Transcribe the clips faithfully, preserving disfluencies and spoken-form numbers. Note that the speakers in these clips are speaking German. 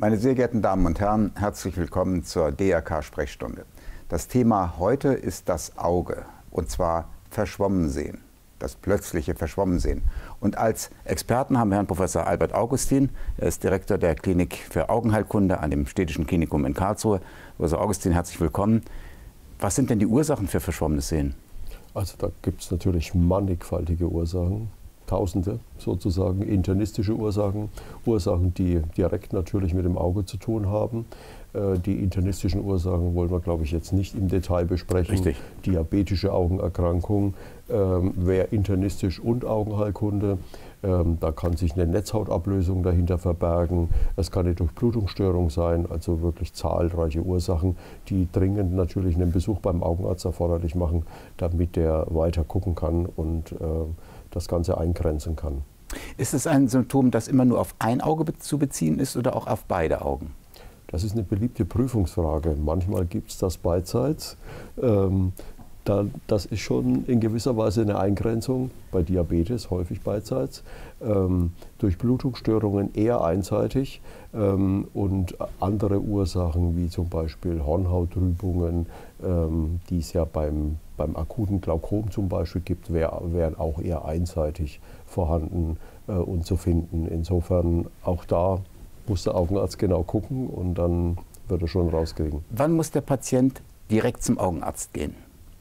Meine sehr geehrten Damen und Herren, herzlich willkommen zur D R K-Sprechstunde. Das Thema heute ist das Auge, und zwar Verschwommensehen, das plötzliche Verschwommensehen. Und als Experten haben wir Herrn Professor Albert Augustin. Er ist Direktor der Klinik für Augenheilkunde an dem Städtischen Klinikum in Karlsruhe. Professor Augustin, herzlich willkommen. Was sind denn die Ursachen für verschwommenes Sehen? Also da gibt es natürlich mannigfaltige Ursachen. Tausende sozusagen, internistische Ursachen, Ursachen, die direkt natürlich mit dem Auge zu tun haben. Die internistischen Ursachen wollen wir, glaube ich, jetzt nicht im Detail besprechen. Richtig. Diabetische Augenerkrankung ähm, wäre internistisch und Augenheilkunde. Ähm, da kann sich eine Netzhautablösung dahinter verbergen. Es kann eine Durchblutungsstörung sein, also wirklich zahlreiche Ursachen, die dringend natürlich einen Besuch beim Augenarzt erforderlich machen, damit der weiter gucken kann und äh, das Ganze eingrenzen kann. Ist es ein Symptom, das immer nur auf ein Auge zu beziehen ist oder auch auf beide Augen? Das ist eine beliebte Prüfungsfrage. Manchmal gibt es das beidseits. Ähm, da, das ist schon in gewisser Weise eine Eingrenzung, bei Diabetes häufig beidseits. Ähm, Durchblutungsstörungen eher einseitig ähm, und andere Ursachen wie zum Beispiel Hornhauttrübungen, ähm, die es ja beim, beim akuten Glaukom zum Beispiel gibt, wär, wären auch eher einseitig vorhanden äh, und zu finden. Insofern auch da muss der Augenarzt genau gucken und dann wird er schon rauskriegen. Wann muss der Patient direkt zum Augenarzt gehen?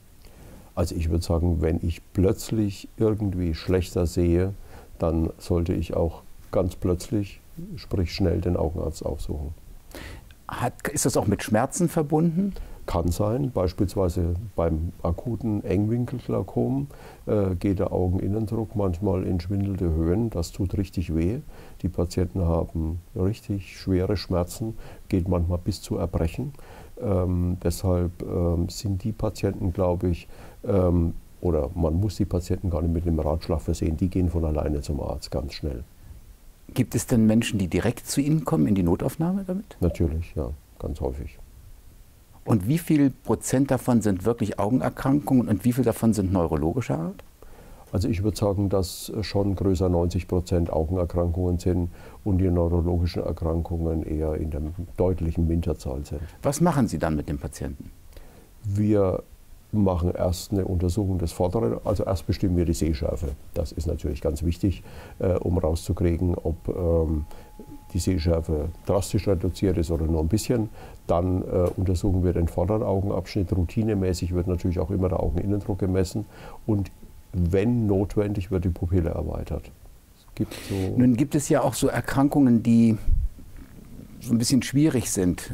Also ich würde sagen, wenn ich plötzlich irgendwie schlechter sehe, dann sollte ich auch ganz plötzlich, sprich schnell, den Augenarzt aufsuchen. Hat, ist das auch mit Schmerzen verbunden? Kann sein, beispielsweise beim akuten Engwinkelglaukom äh, geht der Augeninnendruck manchmal in schwindelnde Höhen. Das tut richtig weh. Die Patienten haben richtig schwere Schmerzen, geht manchmal bis zu Erbrechen. Ähm, deshalb ähm, sind die Patienten, glaube ich, ähm, oder man muss die Patienten gar nicht mit dem Ratschlag versehen, die gehen von alleine zum Arzt ganz schnell. Gibt es denn Menschen, die direkt zu Ihnen kommen in die Notaufnahme damit? Natürlich, ja, ganz häufig. Und wie viel Prozent davon sind wirklich Augenerkrankungen und wie viel davon sind neurologischer Art? Also ich würde sagen, dass schon größer neunzig Prozent Augenerkrankungen sind und die neurologischen Erkrankungen eher in der deutlichen Minderzahl sind. Was machen Sie dann mit dem Patienten? Wir machen erst eine Untersuchung des Vorderen, also erst bestimmen wir die Sehschärfe. Das ist natürlich ganz wichtig, äh, um rauszukriegen, ob ähm, die Sehschärfe drastisch reduziert ist oder nur ein bisschen. Dann äh, untersuchen wir den vorderen Augenabschnitt. Routinemäßig wird natürlich auch immer der Augeninnendruck gemessen und wenn notwendig, wird die Pupille erweitert. Es gibt so Nun gibt es ja auch so Erkrankungen, die so ein bisschen schwierig sind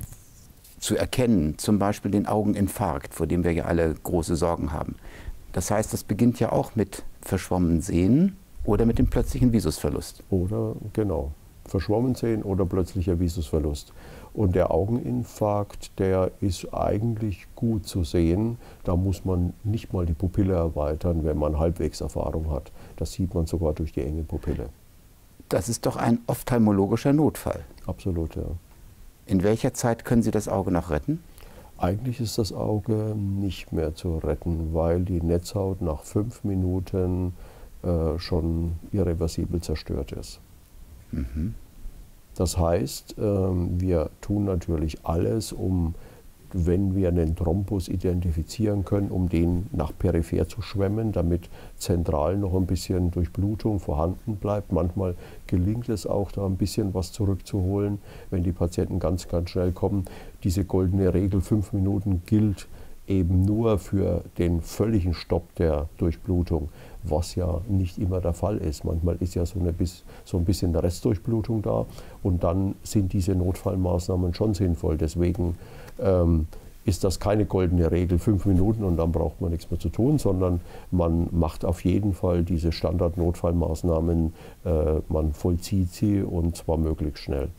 zu erkennen, zum Beispiel den Augeninfarkt, vor dem wir ja alle große Sorgen haben. Das heißt, das beginnt ja auch mit verschwommenem Sehen oder mit dem plötzlichen Visusverlust. Oder, genau, verschwommen sehen oder plötzlicher Visusverlust. Und der Augeninfarkt, der ist eigentlich gut zu sehen. Da muss man nicht mal die Pupille erweitern, wenn man halbwegs Erfahrung hat. Das sieht man sogar durch die enge Pupille. Das ist doch ein ophthalmologischer Notfall. Absolut, ja. In welcher Zeit können Sie das Auge noch retten? Eigentlich ist das Auge nicht mehr zu retten, weil die Netzhaut nach fünf Minuten äh, schon irreversibel zerstört ist. Mhm. Das heißt, ähm, wir tun natürlich alles, um, wenn wir einen Thrombus identifizieren können, um den nach peripher zu schwemmen, damit zentral noch ein bisschen Durchblutung vorhanden bleibt. Manchmal gelingt es auch, da ein bisschen was zurückzuholen, wenn die Patienten ganz, ganz schnell kommen. Diese goldene Regel, fünf Minuten, gilt eben nur für den völligen Stopp der Durchblutung, was ja nicht immer der Fall ist. Manchmal ist ja so, eine, so ein bisschen Restdurchblutung da und dann sind diese Notfallmaßnahmen schon sinnvoll. Deswegen ähm, ist das keine goldene Regel, fünf Minuten und dann braucht man nichts mehr zu tun, sondern man macht auf jeden Fall diese Standard-Notfallmaßnahmen, äh, man vollzieht sie und zwar möglichst schnell.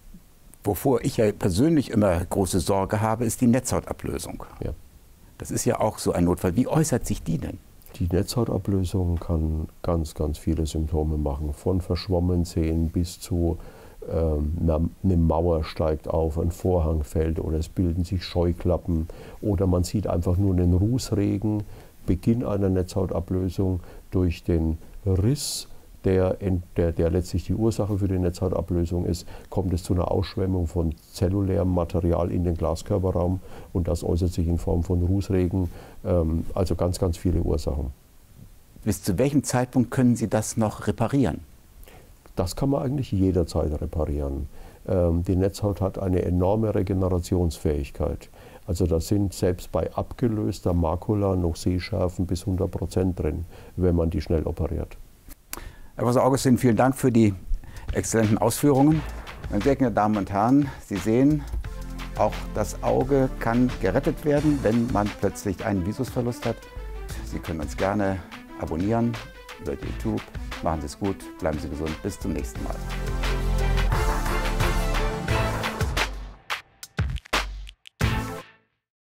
Wovor ich ja persönlich immer große Sorge habe, ist die Netzhautablösung. Ja. Das ist ja auch so ein Notfall. Wie äußert sich die denn? Die Netzhautablösung kann ganz, ganz viele Symptome machen. Von verschwommen sehen bis zu ähm, eine Mauer steigt auf, ein Vorhang fällt oder es bilden sich Scheuklappen oder man sieht einfach nur einen Rußregen, Beginn einer Netzhautablösung durch den Riss der, der, der letztlich die Ursache für die Netzhautablösung ist, kommt es zu einer Ausschwemmung von zellulärem Material in den Glaskörperraum und das äußert sich in Form von Rußregen, ähm, also ganz, ganz viele Ursachen. Bis zu welchem Zeitpunkt können Sie das noch reparieren? Das kann man eigentlich jederzeit reparieren. Ähm, die Netzhaut hat eine enorme Regenerationsfähigkeit. Also da sind selbst bei abgelöster Makula noch Sehschärfen bis hundert Prozent drin, wenn man die schnell operiert. Herr Professor Augustin, vielen Dank für die exzellenten Ausführungen. Meine sehr geehrten Damen und Herren, Sie sehen, auch das Auge kann gerettet werden, wenn man plötzlich einen Visusverlust hat. Sie können uns gerne abonnieren über YouTube. Machen Sie es gut, bleiben Sie gesund. Bis zum nächsten Mal.